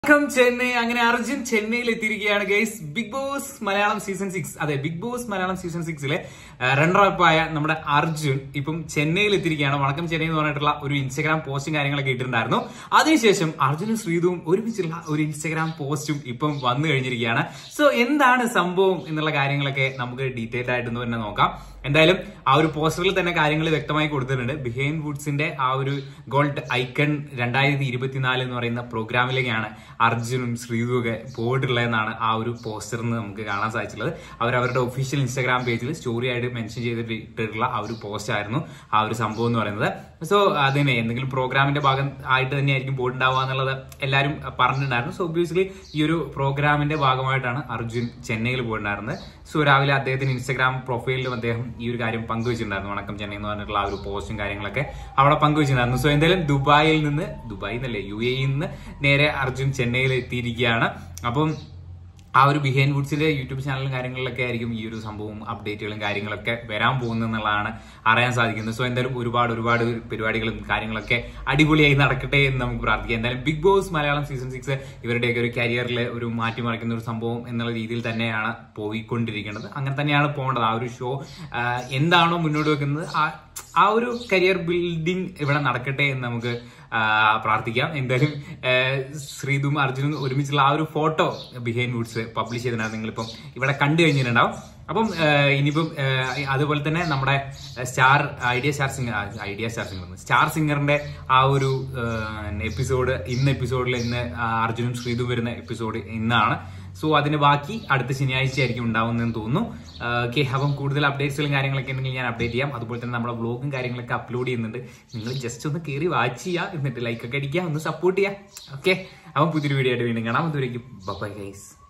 Welcome Chennai. അങ്ങനെ അർജുൻ ചെന്നൈയിൽ എത്തിയിരിക്കുകയാണ് guys. Big boss Malayalam season 6 അതെ big boss Malayalam season 6 runner up ആയ നമ്മുടെ അർജുൻ ഇപ്പം ചെന്നൈയിൽ എത്തിയിരിക്കുകയാണ്. വണക്കം ചെന്നൈ എന്ന് പറഞ്ഞിട്ടുള്ള ഒരു ഇൻസ്റ്റാഗ്രാം പോസ്റ്റും കാര്യങ്ങളൊക്കെ ഇട്ടിട്ടുണ്ടായിരുന്നു. അതിനുശേഷം അർജുനും ശ്രീതുവും ഒരുമിച്ചുള്ള ഒരു ഇൻസ്റ്റാഗ്രാം പോസ്റ്റും ഇപ്പം വന്നു കഴിഞ്ഞിരിക്കുകയാണ്. സോ എന്താണ് സംഭവം എന്നുള്ള കാര്യങ്ങളൊക്കെ നമുക്ക് ഡീറ്റെയിൽഡ് ആയിട്ട് തന്നെ നോക്കാം. എന്തായാലും ആ ഒരു പോസ്റ്ററിൽ തന്നെ കാര്യങ്ങൾ വ്യക്തമായി കൊടുത്തിട്ടുണ്ട്. ബിഹൈൻഡ് വുഡ്സിന്റെ ആ ഒരു ഗോൾഡ് ഐക്കൺ 2024 എന്ന് പറയുന്ന പ്രോഗ്രാമിലേക്കാണ് അർജുനും ശ്രീതുവും ഒക്കെ പോയിട്ടുള്ളതെന്നാണ് ആ ഒരു പോസ്റ്ററിൽ നിന്ന് നമുക്ക് കാണാൻ സാധിച്ചിട്ടുള്ളത്. അവരവരുടെ ഒഫീഷ്യൽ ഇൻസ്റ്റാഗ്രാം പേജിൽ സ്റ്റോറി ആയിട്ട് മെൻഷൻ ചെയ്തിട്ടുള്ള ആ ഒരു പോസ്റ്റ് ആയിരുന്നു ആ ഒരു സംഭവം എന്ന് പറയുന്നത്. സോ അതിനെ എന്തെങ്കിലും പ്രോഗ്രാമിന്റെ ഭാഗം ആയിട്ട് തന്നെയായിരിക്കും പോയിട്ടുണ്ടാവുക എന്നുള്ളത് എല്ലാവരും പറഞ്ഞിട്ടുണ്ടായിരുന്നു. സോ ഒബ്വിയസ്ലി ഈ ഒരു പ്രോഗ്രാമിന്റെ ഭാഗമായിട്ടാണ് അർജുൻ ചെന്നൈയിൽ പോയിട്ടുണ്ടായിരുന്നത്. സോ രാവിലെ അദ്ദേഹത്തിന്റെ ഇൻസ്റ്റാഗ്രാം പ്രൊഫൈലിലും അദ്ദേഹം ഈ ഒരു കാര്യം പങ്കുവച്ചിട്ടുണ്ടായിരുന്നു. വണക്കം ചെന്നൈ എന്ന് പറഞ്ഞിട്ടുള്ള ആ ഒരു പോസ്റ്റും കാര്യങ്ങളൊക്കെ അവിടെ പങ്കുവച്ചിട്ടുണ്ടായിരുന്നു. സോ എന്തായാലും ദുബായിൽ നിന്നല്ലേ UAE നിന്ന് നേരെ അർജുൻ ചെന്നൈയിൽ എത്തിയിരിക്കുകയാണ്. അപ്പം ആ ഒരു ബിഹൈൻഡ് വുഡ്സിന്റെ യൂട്യൂബ് ചാനലും കാര്യങ്ങളിലൊക്കെ ആയിരിക്കും ഈ ഒരു സംഭവം അപ്ഡേറ്റുകളും കാര്യങ്ങളൊക്കെ വരാൻ പോകുന്നതെന്നുള്ളതാണ് അറിയാൻ സാധിക്കുന്നത്. സോ എന്തായാലും ഒരുപാട് പരിപാടികളും കാര്യങ്ങളൊക്കെ അടിപൊളിയായി നടക്കട്ടെ എന്ന് നമുക്ക് പ്രാർത്ഥിക്കാം. എന്തായാലും ബിഗ് ബോസ് മലയാളം സീസൺ 6 ഇവരുടെയൊക്കെ ഒരു കരിയറിൽ ഒരു മാറ്റിമറിക്കുന്ന ഒരു സംഭവം എന്നുള്ള രീതിയിൽ തന്നെയാണ് പോയിക്കൊണ്ടിരിക്കുന്നത്. അങ്ങനെ തന്നെയാണ് പോകേണ്ടത്. ആ ഒരു ഷോ എന്താണോ മുന്നോട്ട് വെക്കുന്നത് ആ ഒരു കരിയർ ബിൽഡിംഗ് ഇവിടെ നടക്കട്ടെ എന്ന് നമുക്ക് പ്രാർത്ഥിക്കാം. എന്തായാലും ശ്രീതും അർജുനും ഒരുമിച്ചുള്ള ആ ഒരു ഫോട്ടോ ബിഹൈൻഡ് വുഡ്സ് പബ്ലിഷ് ചെയ്തിട്ടുണ്ടായിരുന്നു. നിങ്ങളിപ്പം ഇവിടെ കണ്ടു കഴിഞ്ഞിട്ടുണ്ടാവും. അപ്പം ഇനിയിപ്പം അതുപോലെ തന്നെ നമ്മുടെ സ്റ്റാർ സിംഗറിന്റെ ആ ഒരു എപ്പിസോഡ് ഇന്ന് അർജുനും ശ്രീതും വരുന്ന എപ്പിസോഡ് ഇന്നാണ്. സോ അതിന് ബാക്കി അടുത്ത ശനിയാഴ്ച ആയിരിക്കും ഉണ്ടാവുന്നതെന്ന് തോന്നുന്നു. ഓക്കെ, അപ്പം കൂടുതൽ അപ്ഡേറ്റ്സുകളും കാര്യങ്ങളൊക്കെ ഉണ്ടെങ്കിൽ ഞാൻ അപ്ഡേറ്റ് ചെയ്യാം. അതുപോലെ തന്നെ നമ്മുടെ വ്ളോഗും കാര്യങ്ങളൊക്കെ അപ്ലോഡ് ചെയ്യുന്നുണ്ട്. നിങ്ങൾ ജസ്റ്റ് ഒന്ന് കയറി വാച്ച് ചെയ്യുക, എന്നിട്ട് ലൈക്ക് ഒക്കെ അടിക്കുക, ഒന്ന് സപ്പോർട്ട് ചെയ്യുക. ഓക്കെ, അപ്പം പുതിയൊരു വീഡിയോ ആയിട്ട് വീണ്ടും കാണാം. അതുവരേക്കും ബൈ ഗൈസ്.